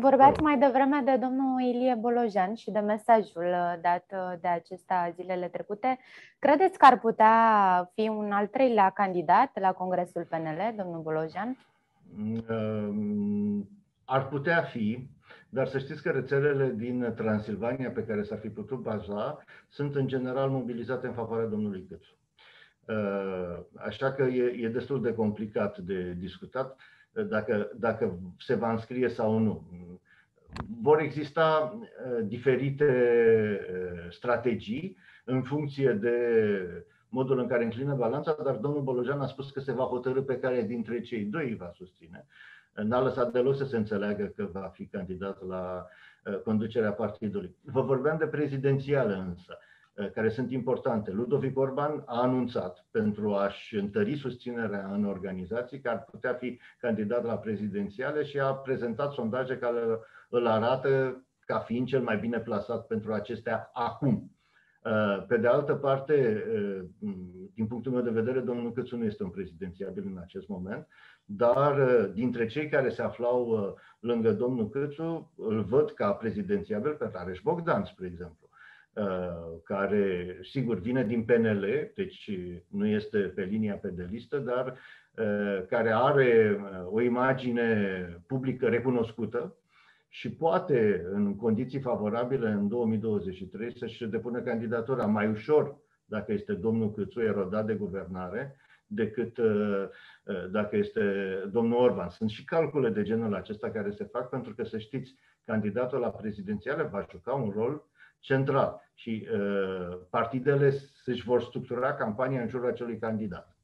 Vorbeați mai devreme de domnul Ilie Bolojan și de mesajul dat de acesta zilele trecute. Credeți că ar putea fi un al treilea candidat la Congresul PNL, domnul Bolojan? Ar putea fi, dar să știți că rețelele din Transilvania pe care s-ar fi putut baza sunt în general mobilizate în favoarea domnului Câțu. Așa că e destul de complicat de discutat dacă se va înscrie sau nu. Vor exista diferite strategii în funcție de modul în care înclină balanța, dar domnul Bolojan a spus că se va hotărî pe care dintre cei doi îi va susține. N-a lăsat deloc să se înțeleagă că va fi candidat la conducerea partidului. Vă vorbeam de prezidențiale însă, care sunt importante. Ludovic Orban a anunțat, pentru a-și întări susținerea în organizații, că ar putea fi candidat la prezidențiale și a prezentat sondaje care îl arată ca fiind cel mai bine plasat pentru acestea acum. Pe de altă parte, din punctul meu de vedere, domnul Câțu nu este un prezidențiabil în acest moment, dar dintre cei care se aflau lângă domnul Câțu, îl văd ca prezidențiabil pe Rareș Bogdan, spre exemplu, care, sigur, vine din PNL, deci nu este pe linia pedelistă, dar care are o imagine publică recunoscută și poate, în condiții favorabile, în 2023, să-și depună candidatura mai ușor dacă este domnul Câțu erodat de guvernare, decât dacă este domnul Orban. Sunt și calcule de genul acesta care se fac, pentru că, să știți, candidatul la prezidențiale va juca un rol central și partidele își vor structura campania în jurul acelui candidat.